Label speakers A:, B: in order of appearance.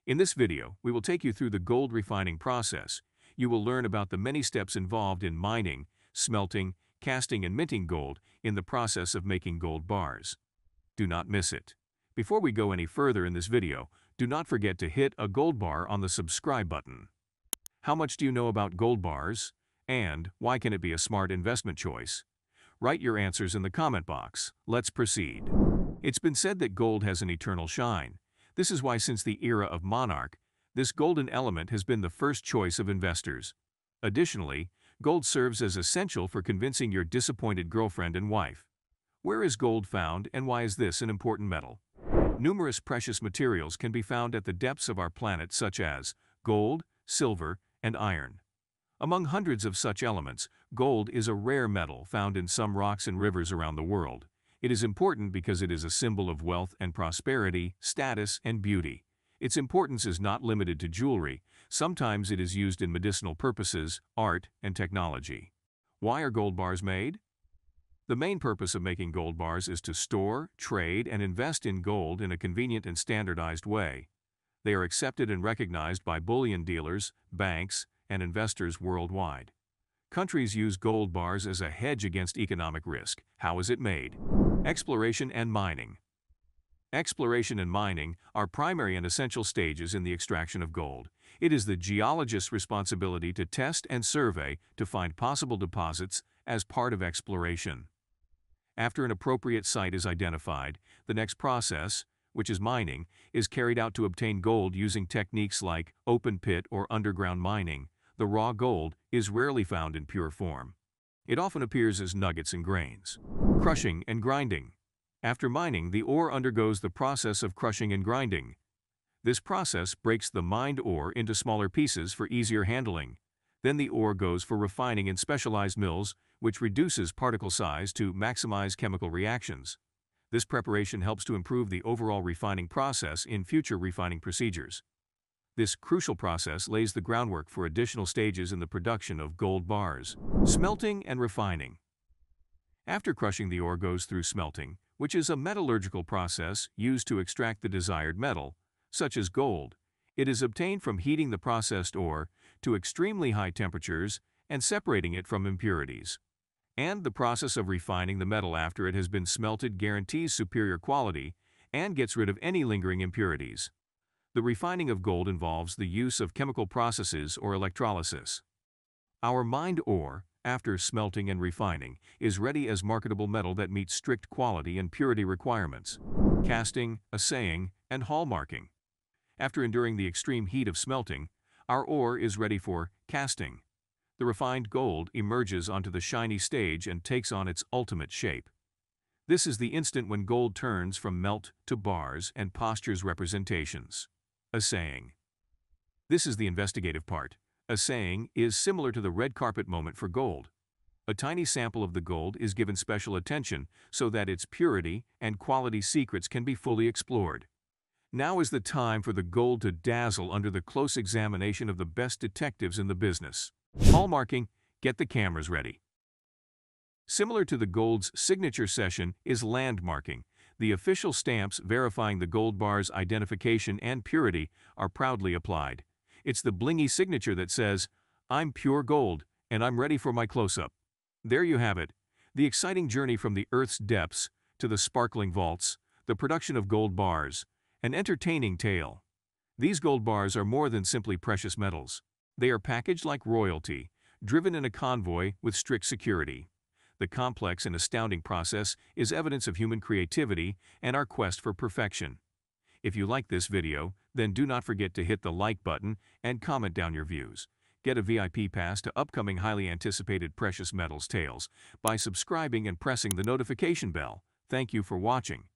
A: In this video, we will take you through the gold refining process. You will learn about the many steps involved in mining, smelting, casting, and minting gold in the process of making gold bars. Do not miss it. Before we go any further in this video, do not forget to hit a gold bar on the subscribe button. How much do you know about gold bars? And why can it be a smart investment choice? Write your answers in the comment box. Let's proceed. It's been said that gold has an eternal shine. This is why since the era of monarch, this golden element has been the first choice of investors. Additionally, gold serves as essential for convincing your disappointed girlfriend and wife. Where is gold found and why is this an important metal? Numerous precious materials can be found at the depths of our planet such as gold, silver, and iron. Among hundreds of such elements, gold is a rare metal found in some rocks and rivers around the world. It is important because it is a symbol of wealth and prosperity, status, and beauty. Its importance is not limited to jewelry. Sometimes it is used in medicinal purposes, art, and technology. Why are gold bars made? The main purpose of making gold bars is to store, trade, and invest in gold in a convenient and standardized way. They are accepted and recognized by bullion dealers, banks, and investors worldwide. Countries use gold bars as a hedge against economic risk. How is it made? Exploration and mining. Exploration and mining are primary and essential stages in the extraction of gold. It is the geologist's responsibility to test and survey to find possible deposits as part of exploration. After an appropriate site is identified, the next process, which is mining, is carried out to obtain gold using techniques like open pit or underground mining. The raw gold is rarely found in pure form. It often appears as nuggets and grains. Crushing and grinding. After mining, the ore undergoes the process of crushing and grinding. This process breaks the mined ore into smaller pieces for easier handling. Then the ore goes for refining in specialized mills, which reduces particle size to maximize chemical reactions. This preparation helps to improve the overall refining process in future refining procedures. This crucial process lays the groundwork for additional stages in the production of gold bars. Smelting and refining. After crushing, the ore goes through smelting, which is a metallurgical process used to extract the desired metal, such as gold. It is obtained from heating the processed ore to extremely high temperatures and separating it from impurities. And the process of refining the metal after it has been smelted guarantees superior quality and gets rid of any lingering impurities. The refining of gold involves the use of chemical processes or electrolysis. Our mined ore, after smelting and refining, is ready as marketable metal that meets strict quality and purity requirements. Casting, assaying, and hallmarking. After enduring the extreme heat of smelting, our ore is ready for casting. The refined gold emerges onto the shiny stage and takes on its ultimate shape. This is the instant when gold turns from melt to bars and postures representations. Assaying. This is the investigative part. Assaying is similar to the red carpet moment for gold. A tiny sample of the gold is given special attention so that its purity and quality secrets can be fully explored. Now is the time for the gold to dazzle under the close examination of the best detectives in the business. Hallmarking, get the cameras ready. Similar to the gold's signature session is landmarking. The official stamps verifying the gold bar's identification and purity are proudly applied. It's the blingy signature that says, "I'm pure gold, and I'm ready for my close-up." There you have it, the exciting journey from the Earth's depths to the sparkling vaults, the production of gold bars, an entertaining tale. These gold bars are more than simply precious metals. They are packaged like royalty, driven in a convoy with strict security. The complex and astounding process is evidence of human creativity and our quest for perfection. If you like this video, then do not forget to hit the like button and comment down your views. Get a VIP pass to upcoming highly anticipated precious metals tales by subscribing and pressing the notification bell. Thank you for watching.